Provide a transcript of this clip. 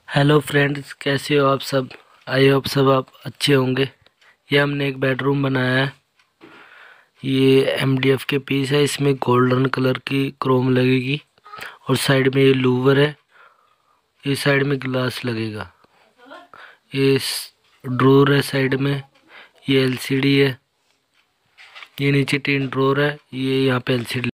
Hello friends, कैसे हो आप सब। आई होप सब आप अच्छे होंगे। ये हमने एक बेडरूम बनाया है। ये एमडीएफ के पीस है। इसमें गोल्डन कलर की क्रोम लगेगी और साइड में ये लूवर है। ये साइड में ग्लास लगेगा। ये ड्रोर है साइड में। ये एलसीडी है। ये नीचे 3 ड्रोर है। ये यहाँ पे एलसीडी